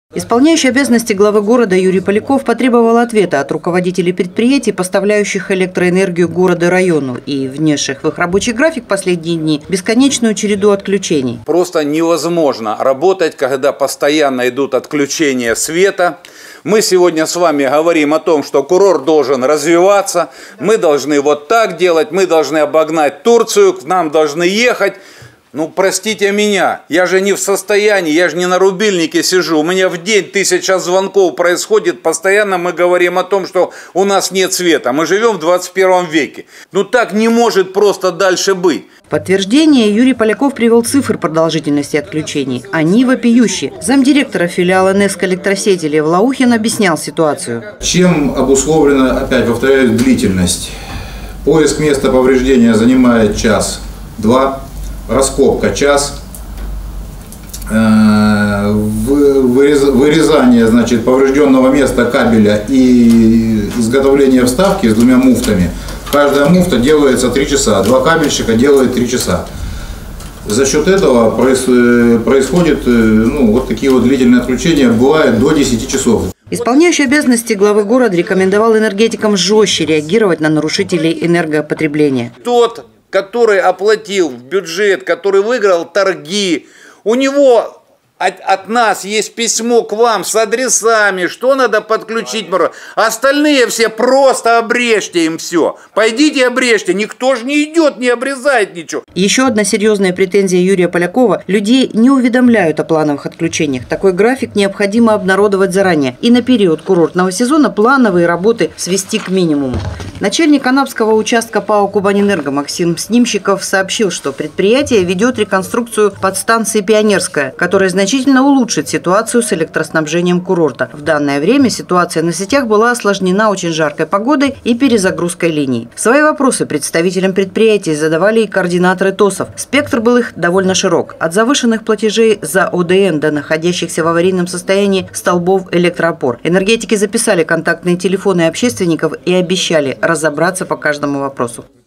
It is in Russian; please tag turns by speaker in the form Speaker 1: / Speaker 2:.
Speaker 1: Исполняющий обязанности главы города Юрий Поляков потребовал ответа от руководителей предприятий, поставляющих электроэнергию города и району, и внесших в их рабочий график последние дни бесконечную череду отключений.
Speaker 2: Просто невозможно работать, когда постоянно идут отключения света. Мы сегодня с вами говорим о том, что курорт должен развиваться, мы должны вот так делать, мы должны обогнать Турцию, к нам должны ехать. Ну, простите меня, я же не в состоянии, я же не на рубильнике сижу. У меня в день 1000 звонков происходит, постоянно мы говорим о том, что у нас нет света. Мы живем в 21 веке. Ну, так не может просто дальше быть.
Speaker 1: В подтверждение Юрий Поляков привел цифры продолжительности отключений. Они вопиющие. Замдиректора филиала НЭСК электросети Лев Лаухин объяснял ситуацию.
Speaker 3: Чем обусловлена, опять повторяю, длительность? Поиск места повреждения занимает час-два. Раскопка час, вырезание, значит, поврежденного места кабеля и изготовление вставки с 2 муфтами. Каждая муфта делается 3 часа, 2 кабельщика делают 3 часа. За счет этого происходит вот такие вот длительные отключения, бывает до 10 часов.
Speaker 1: Исполняющий обязанности главы города рекомендовал энергетикам жестче реагировать на нарушителей энергопотребления.
Speaker 2: Тот, который оплатил в бюджет, который выиграл торги, у него от нас есть письмо к вам с адресами, что надо подключить. Остальные все просто обрежьте им все. Пойдите обрежьте, никто же не идет, не обрезает ничего.
Speaker 1: Еще одна серьезная претензия Юрия Полякова – людей не уведомляют о плановых отключениях. Такой график необходимо обнародовать заранее. И на период курортного сезона плановые работы свести к минимуму. Начальник Анапского участка ПАО «Кубанэнерго» Максим Снимщиков сообщил, что предприятие ведет реконструкцию подстанции «Пионерская», которая значительно улучшит ситуацию с электроснабжением курорта. В данное время ситуация на сетях была осложнена очень жаркой погодой и перезагрузкой линий. Свои вопросы представителям предприятий задавали и координаторы ТОСов. Спектр был их довольно широк. От завышенных платежей за ОДН до находящихся в аварийном состоянии столбов электроопор. Энергетики записали контактные телефоны общественников и обещали разобраться по каждому вопросу.